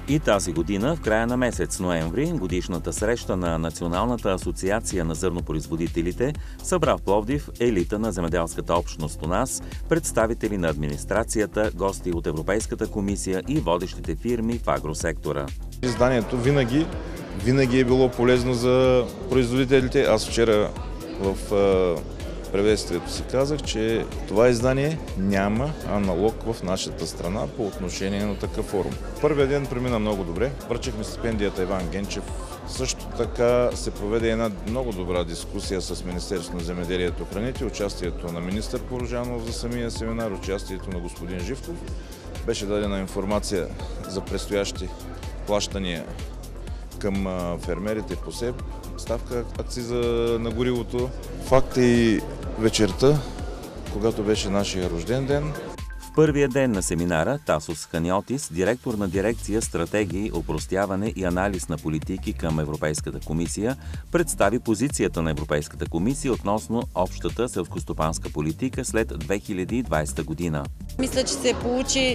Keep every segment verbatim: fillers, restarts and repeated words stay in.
И тази година, в края на месец ноември, годишната среща на Националната асоциация на зърнопроизводителите събра в Пловдив елита на земеделската общност у нас, представители на администрацията, гости от Европейската комисия и водещите фирми в агросектора. Изданието винаги, винаги е било полезно за производителите. Аз вчера в приветствието си казах, че това издание няма аналог в нашата страна по отношение на такъв форум. Първият ден премина много добре. Връчихме стипендията Иван Генчев. Също така се проведе една много добра дискусия с Министерството на земеделието и храните, участието на министър Порожанов за самия семинар, участието на господин Живков. Беше дадена информация за предстоящи плащания към фермерите по СЕП, ставка акциза на горивото. Факт е и вечерта, когато беше нашия рожден ден. В първия ден на семинара Тасос Ханиотис, директор на дирекция Стратегии, опростяване и анализ на политики към Европейската комисия, представи позицията на Европейската комисия относно общата селскостопанска политика след две хиляди и двадесета година. Мисля, че се получи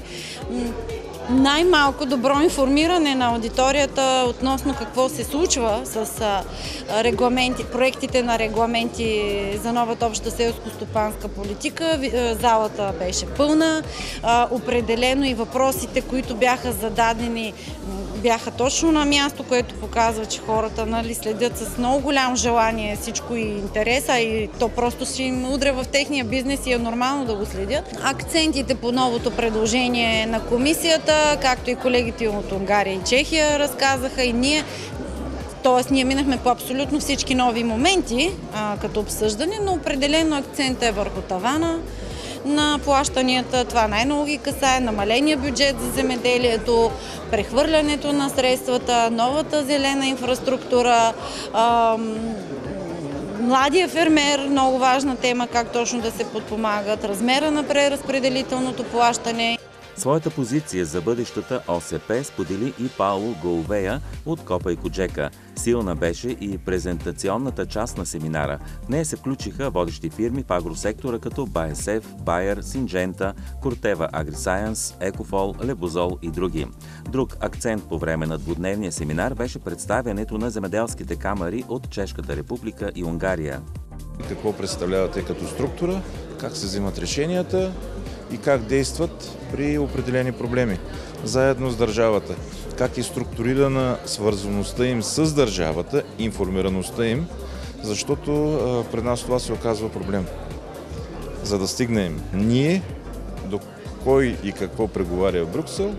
най-малко добро информиране на аудиторията относно какво се случва с регламенти, проектите на регламенти за новата обща селско-стопанска политика. Залата беше пълна. Определено и въпросите, които бяха зададени, бяха точно на място, което показва, че хората, нали, следят с много голямо желание всичко и интереса, и то просто ще им удря в техния бизнес и е нормално да го следят. Акцентите по новото предложение на комисията, както и колегите от Унгария и Чехия разказаха, и ние, т.е. ние минахме по абсолютно всички нови моменти а, като обсъждане, но определено акцент е върху тавана на плащанията. Това най-много ги касае намаления бюджет за земеделието, прехвърлянето на средствата, новата зелена инфраструктура, ам, младия фермер, много важна тема, как точно да се подпомагат, размера на преразпределителното плащане. Своята позиция за бъдещата О С П сподели и Пауло Говея от Копа и Коджека. Силна беше и презентационната част на семинара. В нея се включиха водещи фирми в агросектора като Б А С Ф, Байер, Синджента, Кортева Агрисайенс, Екофол, Лебозол и други. Друг акцент по време на двудневния семинар беше представянето на земеделските камари от Чешката република и Унгария. Какво представляват те като структура, как се взимат решенията и как действат при определени проблеми, заедно с държавата. Как е структурирана свързаността им с държавата, информираността им, защото а, пред нас това се оказва проблем. За да стигнем ние до кой и какво преговаря в Брюксел,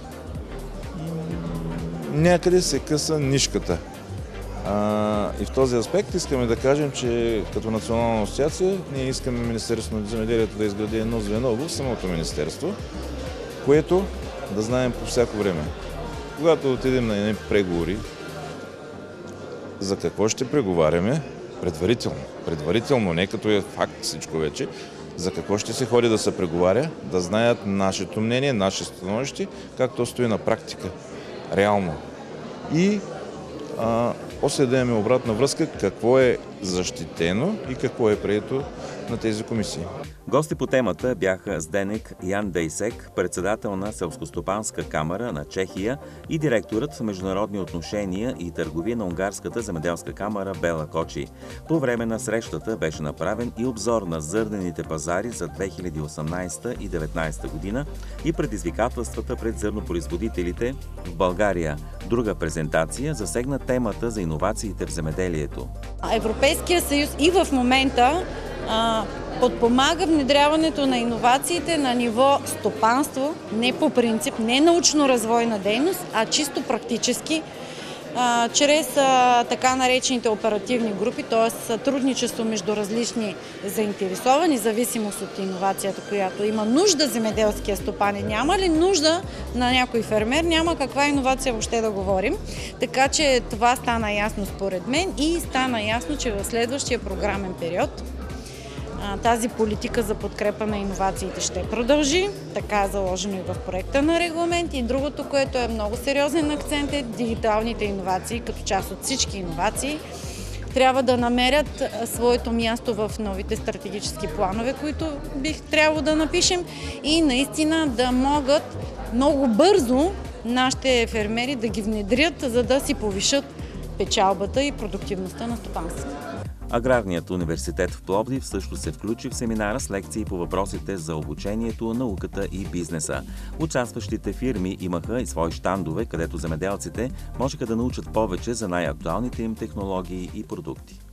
някъде се къса нишката. А, и в този аспект искаме да кажем, че като национална асоциация ние искаме Министерството на земеделието да изгради едно звено в самото министерство, което да знаем по всяко време. Когато отидем на едни преговори, за какво ще преговаряме предварително. Предварително, не като е факт всичко вече, за какво ще се ходи да се преговаря, да знаят нашето мнение, наше становище, как то стои на практика, реално. И а, после да имаме обратна връзка какво е защитено и какво е прието на тези комисии. Гости по темата бяха Зденек Ян Дейсек, председател на Селскостопанска камара на Чехия, и директорът в международни отношения и търговия на Унгарската земеделска камара Бела Кочи. По време на срещата беше направен и обзор на зърнените пазари за две хиляди и осемнадесета и две хиляди и деветнадесета година и предизвикателствата пред зърнопроизводителите в България. Друга презентация засегна темата за иновациите в земеделието. Европейския съюз и в момента а, подпомага внедряването на иновациите на ниво стопанство, не по принцип, не научно-развойна дейност, а чисто практически, а, чрез а, така наречените оперативни групи, т.е. сътрудничество между различни заинтересовани, зависимост от иновацията, която има нужда земеделския стопанин. Няма ли нужда на някой фермер, няма каква иновация въобще да говорим. Така че това стана ясно според мен и стана ясно, че в следващия програмен период тази политика за подкрепа на иновациите ще продължи. Така е заложено и в проекта на регламент. И другото, което е много сериозен акцент, е дигиталните иновации, като част от всички иновации. Трябва да намерят своето място в новите стратегически планове, които бих трябвало да напишем, и наистина да могат много бързо нашите фермери да ги внедрят, за да си повишат печалбата и продуктивността на стопанството. Аграрният университет в Пловдив също се включи в семинара с лекции по въпросите за обучението, науката и бизнеса. Участващите фирми имаха и свои щандове, където земеделците можеха да научат повече за най-актуалните им технологии и продукти.